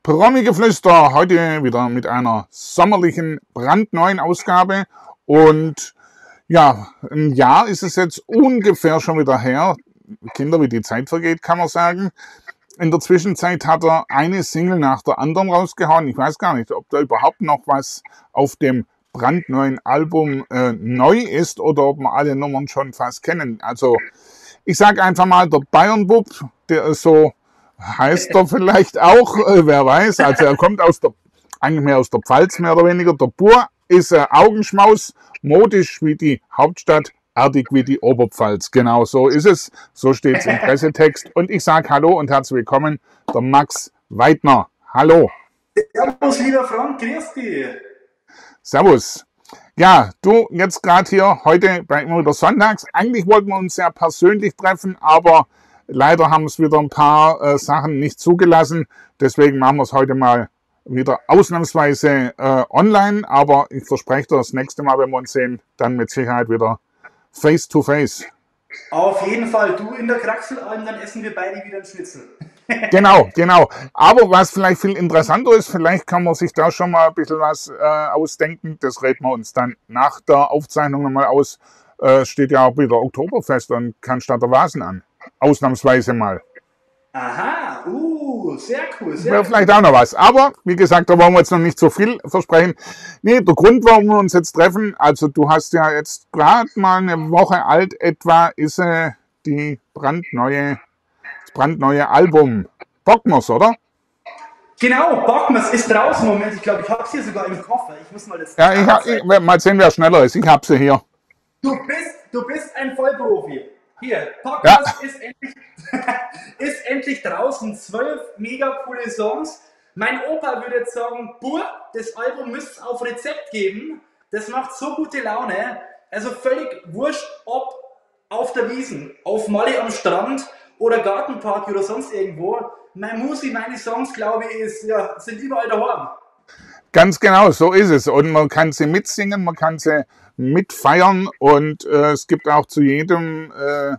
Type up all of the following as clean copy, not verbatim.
Promi-Geflüster, heute wieder mit einer sommerlichen, brandneuen Ausgabe. Und ja, ein Jahr ist es jetzt ungefähr schon wieder her. Kinder, wie die Zeit vergeht, kann man sagen. In der Zwischenzeit hat er eine Single nach der anderen rausgehauen. Ich weiß gar nicht, ob da überhaupt noch was auf dem brandneuen Album neu ist oder ob wir alle Nummern schon fast kennen. Also ich sage einfach mal, der Bayern-Bub, der ist so, heißt er vielleicht auch, wer weiß. Also er kommt eigentlich mehr aus der Pfalz, mehr oder weniger. Der Bur ist Augenschmaus, modisch wie die Hauptstadt, erdig wie die Oberpfalz. Genau so ist es. So steht es im Pressetext. Und ich sage Hallo und herzlich willkommen, der Max Weidner. Hallo. Servus, lieber Frank, grüß dich. Servus. Ja, du jetzt gerade hier heute bei immer wieder sonntags. Eigentlich wollten wir uns ja persönlich treffen, aber leider haben es wieder ein paar Sachen nicht zugelassen. Deswegen machen wir es heute mal wieder ausnahmsweise online. Aber ich verspreche dir, das nächste Mal, wenn wir uns sehen, dann mit Sicherheit wieder face to face. Auf jeden Fall, du in der Kraxelalm, dann essen wir beide wieder einen Schnitzel. Genau. Aber was vielleicht viel interessanter ist, vielleicht kann man sich da schon mal ein bisschen was ausdenken. Das reden wir uns dann nach der Aufzeichnung nochmal aus. Steht ja auch wieder Oktoberfest und Cannstatter Vasen an. Ausnahmsweise mal. Aha, sehr cool. Wäre vielleicht auch noch was. Aber wie gesagt, da wollen wir jetzt noch nicht so viel versprechen. Nee, der Grund, warum wir uns jetzt treffen, also du hast ja jetzt gerade mal eine Woche alt etwa, ist das brandneue Album. Bockmers, oder? Genau, Bockmers ist draußen. Moment, ich glaube, ich habe es hier sogar im Koffer. Ich muss mal das. Ja, mal sehen, wer schneller ist. Ich habe sie hier. Du bist ein Vollprofi. Hier, Bockmers ist endlich draußen. 12 mega coole Songs. Mein Opa würde jetzt sagen, das Album müsste es auf Rezept geben. Das macht so gute Laune. Also völlig wurscht, ob auf der Wiesn, auf Malle am Strand oder Gartenparty oder sonst irgendwo. Meine Songs, glaube ich, sind überall daheim. Ganz genau, so ist es. Und man kann sie mitsingen, man kann sie mitfeiern und es gibt auch zu jedem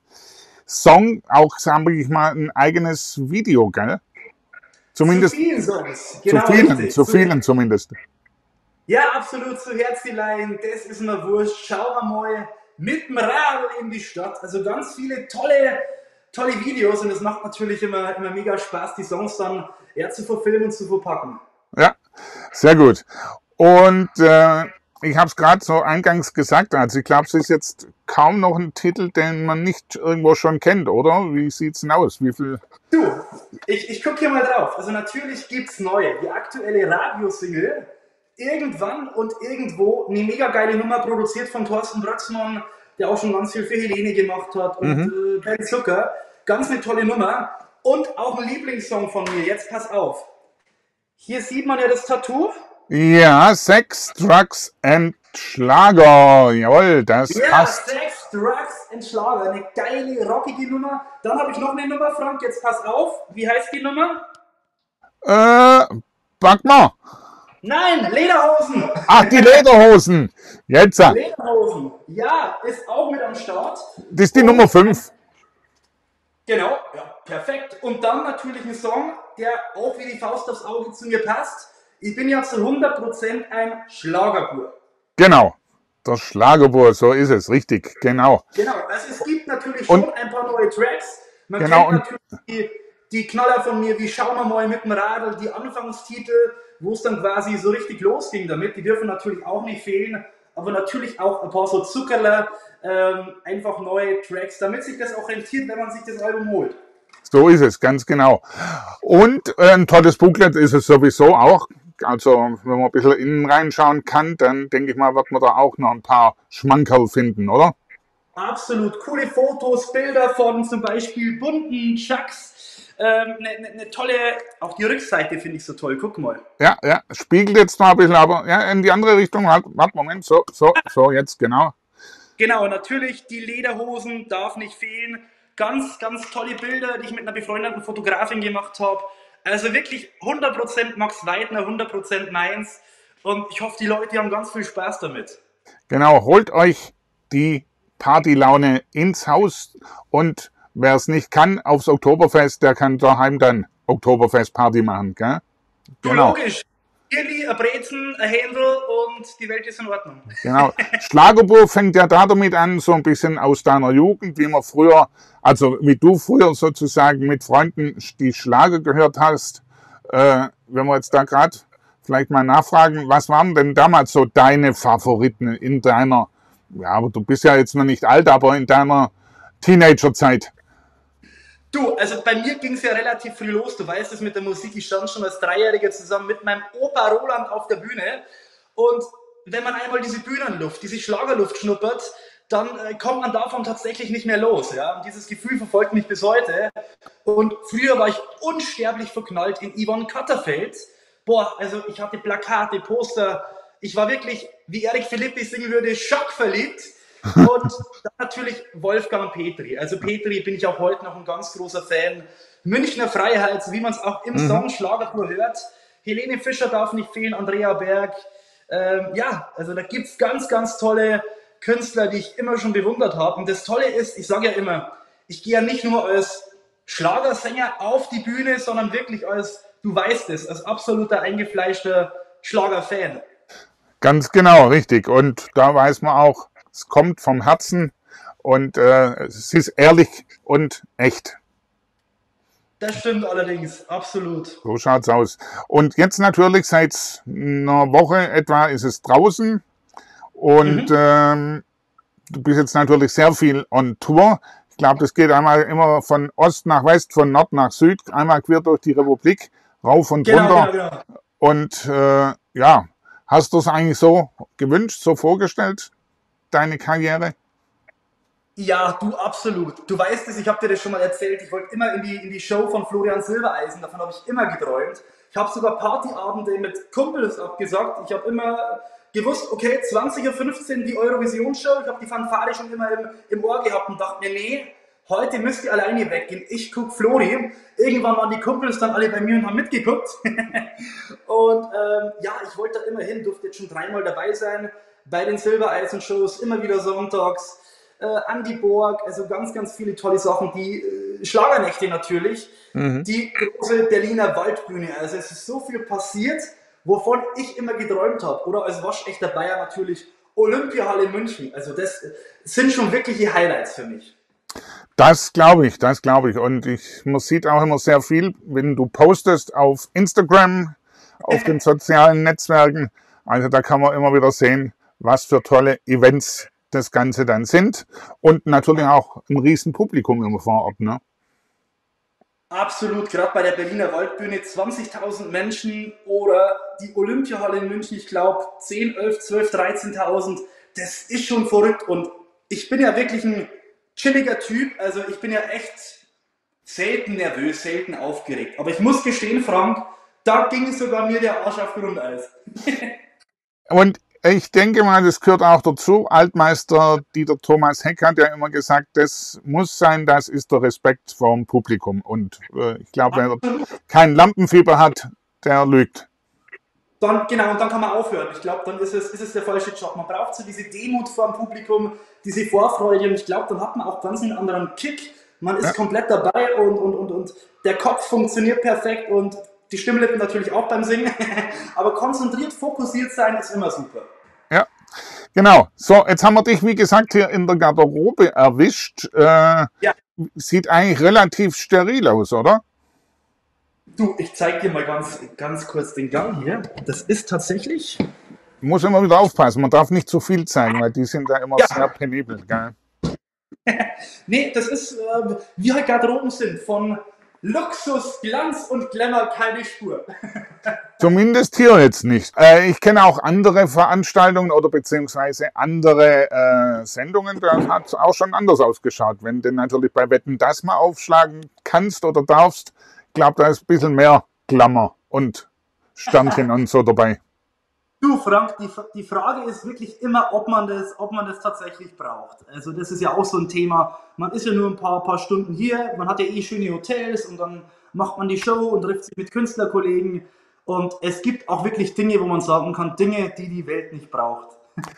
Song auch, sagen wir mal, ein eigenes Video, gell? Zumindest zu vielen Songs. Zu vielen zumindest. Ja, absolut, so Herzelein, das ist mir wurscht. Schauen wir mal mit dem Radl in die Stadt. Also ganz viele tolle Videos und es macht natürlich immer mega Spaß, die Songs dann zu verfilmen und zu verpacken. Ja, sehr gut. Und ich habe es gerade so eingangs gesagt, also ich glaube, es ist jetzt kaum noch ein Titel, den man nicht irgendwo schon kennt, oder? Wie sieht's denn aus? Wie viel? Du, ich gucke hier mal drauf. Also natürlich gibt's neue. Die aktuelle Radiosingle, irgendwann und irgendwo, eine mega geile Nummer, produziert von Thorsten Brötzmann, der auch schon ganz viel für Helene gemacht hat und Ben Zucker. Ganz eine tolle Nummer. Und auch ein Lieblingssong von mir. Jetzt pass auf. Hier sieht man ja das Tattoo. Ja, Sex, Drugs and Schlager. Jawohl, das passt. Sex, Drugs and Schlager. Eine geile, rockige Nummer. Dann habe ich noch eine Nummer, Frank. Jetzt pass auf. Wie heißt die Nummer? Backmar. Nein, Lederhosen. Ach, die Lederhosen. Jetzt. Lederhosen. Ja, ist auch mit am Start. Das ist die Nummer 5. Genau, ja, perfekt. Und dann natürlich ein Song, der auch wie die Faust aufs Auge zu mir passt. Ich bin ja zu 100% ein Schlagerbur. Genau, der Schlagerbur, so ist es, richtig, genau. Genau, also es gibt natürlich schon ein paar neue Tracks. Man kennt natürlich die Knaller von mir, wie Schauen wir mal mit dem Radl, die Anfangstitel, wo es dann quasi so richtig losging damit. Die dürfen natürlich auch nicht fehlen, aber natürlich auch ein paar so Zuckerler, einfach neue Tracks, damit sich das auch rentiert, wenn man sich das Album holt. So ist es, ganz genau. Und ein tolles Booklet ist es sowieso auch. Also wenn man ein bisschen innen reinschauen kann, dann denke ich mal, wird man da auch noch ein paar Schmankerl finden, oder? Absolut. Coole Fotos, Bilder von zum Beispiel bunten Chucks. Eine tolle, auch die Rückseite finde ich so toll. Guck mal. Ja, spiegelt jetzt mal ein bisschen, aber ja, in die andere Richtung. Warte, Moment, so, jetzt, genau. Genau, natürlich die Lederhosen darf nicht fehlen. Ganz, ganz tolle Bilder, die ich mit einer befreundeten Fotografin gemacht habe. Also wirklich 100% Max Weidner, 100% meins. Und ich hoffe, die Leute haben ganz viel Spaß damit. Genau, holt euch die Partylaune ins Haus und wer es nicht kann, aufs Oktoberfest, der kann daheim dann Oktoberfest-Party machen, gell? Du, Genau. logisch. Bierli, ein Brezen, ein Händel und die Welt ist in Ordnung. Genau. Schlagerbuch fängt ja da damit an, so ein bisschen aus deiner Jugend, wie man früher, also wie du früher sozusagen mit Freunden die Schlager gehört hast. Wenn wir jetzt da gerade vielleicht mal nachfragen, was waren denn damals so deine Favoriten in deiner, ja, aber du bist ja jetzt noch nicht alt, aber in deiner Teenagerzeit? Du, also bei mir ging es ja relativ früh los. Du weißt es mit der Musik. Ich stand schon als Dreijähriger zusammen mit meinem Opa Roland auf der Bühne. Und wenn man einmal diese Bühnenluft, diese Schlagerluft schnuppert, dann kommt man davon tatsächlich nicht mehr los. Ja? Und dieses Gefühl verfolgt mich bis heute. Und früher war ich unsterblich verknallt in Yvonne Katterfeld. Boah, also ich hatte Plakate, Poster. Ich war wirklich, wie Eric Philippi singen würde, schockverliebt. Und dann natürlich Wolfgang Petri. Also Petri bin ich auch heute noch ein ganz großer Fan. Münchner Freiheit, so wie man es auch im Song Schlagertour hört. Helene Fischer darf nicht fehlen, Andrea Berg. Ja, also da gibt es ganz, ganz tolle Künstler, die ich immer schon bewundert habe. Und das Tolle ist, ich sage ja immer, ich gehe ja nicht nur als Schlagersänger auf die Bühne, sondern wirklich als, du weißt es, als absoluter eingefleischter Schlagerfan. Ganz genau, richtig. Und da weiß man auch, es kommt vom Herzen und es ist ehrlich und echt. Das stimmt allerdings, absolut. So schaut's aus. Und jetzt natürlich seit einer Woche etwa ist es draußen und du bist jetzt natürlich sehr viel on Tour. Ich glaube, das geht einmal immer von Ost nach West, von Nord nach Süd, einmal quer durch die Republik, rauf und runter. Genau. Und ja, hast du es eigentlich so gewünscht, so vorgestellt, deine Karriere? Ja, du absolut. Du weißt es, ich habe dir das schon mal erzählt. Ich wollte immer in die Show von Florian Silbereisen. Davon habe ich immer geträumt. Ich habe sogar Partyabende mit Kumpels abgesagt. Ich habe immer gewusst, okay, 20.15 Uhr die Eurovision-Show. Ich habe die Fanfare schon immer im Ohr gehabt und dachte mir, nee, heute müsst ihr alleine weggehen. Ich gucke Flori. Irgendwann waren die Kumpels dann alle bei mir und haben mitgeguckt. Und ja, ich wollte da immer hin, durfte jetzt schon 3-mal dabei sein bei den Silbereisen-Shows, immer wieder sonntags. Andy Borg, also ganz, ganz viele tolle Sachen. Die Schlagernächte natürlich, die große Berliner Waldbühne. Also es ist so viel passiert, wovon ich immer geträumt habe. Oder als waschechter Bayer natürlich Olympiahalle München. Also das sind schon wirkliche Highlights für mich. Das glaube ich, das glaube ich. Und man sieht auch immer sehr viel, wenn du postest auf Instagram, auf den sozialen Netzwerken. Also da kann man immer wieder sehen, was für tolle Events das Ganze dann sind. Und natürlich auch ein riesen Publikum immer vor Ort, ne? Absolut, gerade bei der Berliner Waldbühne 20.000 Menschen oder die Olympiahalle in München, ich glaube 10, 11, 12, 13.000. Das ist schon verrückt und ich bin ja wirklich ein chilliger Typ, also ich bin ja echt selten nervös, selten aufgeregt. Aber ich muss gestehen, Frank, da ging sogar mir der Arsch auf Grundeis. Und ich denke mal, das gehört auch dazu. Altmeister Dieter Thomas Heck hat ja immer gesagt, das muss sein, das ist der Respekt vor dem Publikum. Und ich glaube, wer kein Lampenfieber hat, der lügt. Dann, genau, und dann kann man aufhören. Ich glaube, dann ist es der falsche Job. Man braucht so diese Demut vor dem Publikum, diese Vorfreude und ich glaube, dann hat man auch ganz einen anderen Kick. Man ist komplett dabei und der Kopf funktioniert perfekt und die Stimmlippen natürlich auch beim Singen. Aber konzentriert, fokussiert sein ist immer super. Ja, genau. So, jetzt haben wir dich, wie gesagt, hier in der Garderobe erwischt. Ja. Sieht eigentlich relativ steril aus, oder? Du, ich zeig dir mal ganz kurz den Gang hier. Das ist tatsächlich... Muss immer wieder aufpassen, man darf nicht zu viel zeigen, weil die sind da immer sehr penibel, gell? Nee, das ist, wie halt Garderoben sind, von Luxus, Glanz und Glamour keine Spur. Zumindest hier jetzt nicht. Ich kenne auch andere Veranstaltungen oder beziehungsweise andere Sendungen, da hat es auch schon anders ausgeschaut. Wenn du natürlich bei Wetten, dass mal aufschlagen kannst oder darfst, ich glaube, da ist ein bisschen mehr Glamour und Sternchen und so dabei. Du Frank, die Frage ist wirklich immer, ob man das tatsächlich braucht. Also das ist ja auch so ein Thema. Man ist ja nur ein paar Stunden hier, man hat ja eh schöne Hotels und dann macht man die Show und trifft sich mit Künstlerkollegen. Und es gibt auch wirklich Dinge, wo man sagen kann, Dinge, die die Welt nicht braucht.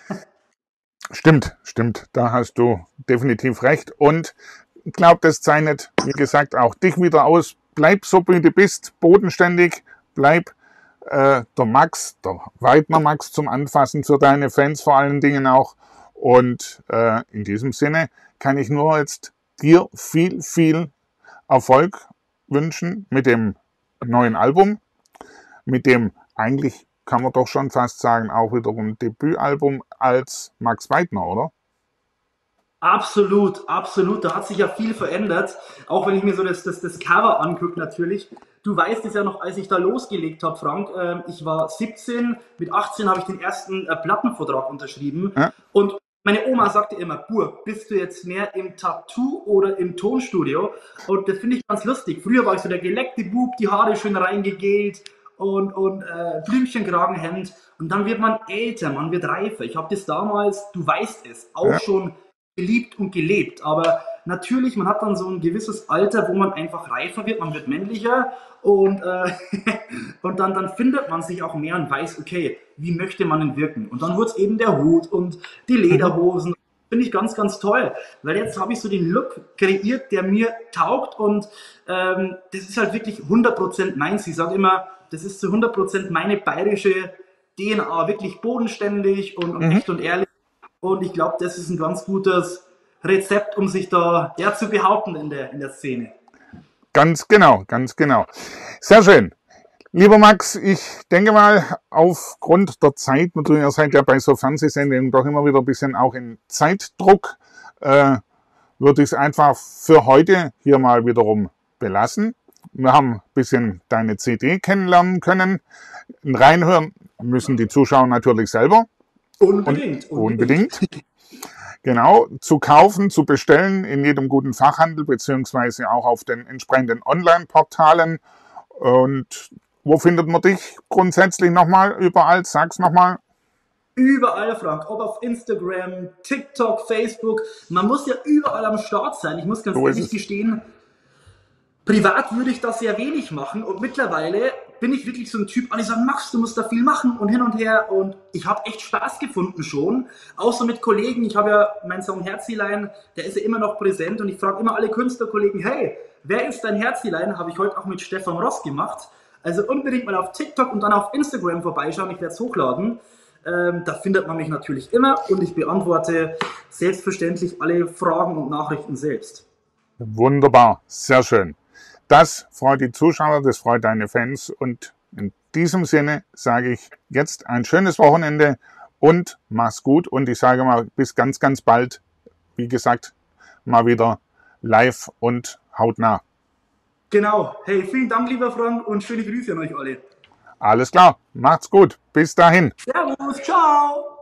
Stimmt, da hast du definitiv recht. Und ich glaube, das zeichnet, wie gesagt, auch dich wieder aus. Bleib so, wie du bist, bodenständig, bleib der Max, der Weidner Max zum Anfassen für deine Fans vor allen Dingen auch. Und in diesem Sinne kann ich nur jetzt dir viel, viel Erfolg wünschen mit dem neuen Album, mit dem eigentlich, kann man doch schon fast sagen, auch wiederum Debütalbum als Max Weidner, oder? Absolut, absolut. Da hat sich ja viel verändert. Auch wenn ich mir so das Cover angucke natürlich. Du weißt es ja noch, als ich da losgelegt habe, Frank. Ich war 17, mit 18 habe ich den ersten Plattenvertrag unterschrieben. Ja. Und meine Oma sagte immer, Bur, bist du jetzt mehr im Tattoo oder im Tonstudio? Und das finde ich ganz lustig. Früher war ich so der geleckte Bub, die Haare schön reingegelt und Blümchenkragenhemd. Und dann wird man älter, man wird reifer. Ich habe das damals, du weißt es, auch schon geliebt und gelebt. Aber natürlich, man hat dann so ein gewisses Alter, wo man einfach reifer wird, man wird männlicher und, und dann findet man sich auch mehr und weiß, okay, wie möchte man denn wirken? Und dann wurde es eben der Hut und die Lederhosen. Finde ich ganz, ganz toll, weil jetzt habe ich so den Look kreiert, der mir taugt und das ist halt wirklich 100% meins. Ich sage immer, das ist zu 100% meine bayerische DNA, wirklich bodenständig und echt und ehrlich. Und ich glaube, das ist ein ganz gutes Rezept, um sich da zu behaupten in der Szene. Ganz genau, ganz genau. Sehr schön. Lieber Max, ich denke mal, aufgrund der Zeit, natürlich, ihr seid ja bei so Fernsehsendungen doch immer wieder ein bisschen auch in Zeitdruck, würde ich es einfach für heute hier mal wiederum belassen. Wir haben ein bisschen deine CD kennenlernen können. Reinhören müssen die Zuschauer natürlich selber. Unbedingt. Genau, zu kaufen, zu bestellen in jedem guten Fachhandel beziehungsweise auch auf den entsprechenden Online-Portalen. Und wo findet man dich grundsätzlich nochmal überall? Sag's nochmal. Überall, Frank, ob auf Instagram, TikTok, Facebook. Man muss ja überall am Start sein. Ich muss ganz ehrlich gestehen, privat würde ich das sehr wenig machen und mittlerweile bin ich wirklich so ein Typ, alle sagen, Max, du musst da viel machen und hin und her und ich habe echt Spaß gefunden schon, auch so mit Kollegen, ich habe ja meinen Song Herzilein, der ist ja immer noch präsent und ich frage immer alle Künstlerkollegen, hey, wer ist dein Herzilein? Habe ich heute auch mit Stefan Ross gemacht, also unbedingt mal auf TikTok und dann auf Instagram vorbeischauen, ich werde es hochladen, da findet man mich natürlich immer und ich beantworte selbstverständlich alle Fragen und Nachrichten selbst. Wunderbar, sehr schön. Das freut die Zuschauer, das freut deine Fans und in diesem Sinne sage ich jetzt ein schönes Wochenende und mach's gut und ich sage mal bis ganz, ganz bald, wie gesagt, mal wieder live und hautnah. Genau. Hey, vielen Dank, lieber Frank und schöne Grüße an euch alle. Alles klar, macht's gut, bis dahin. Servus, ciao.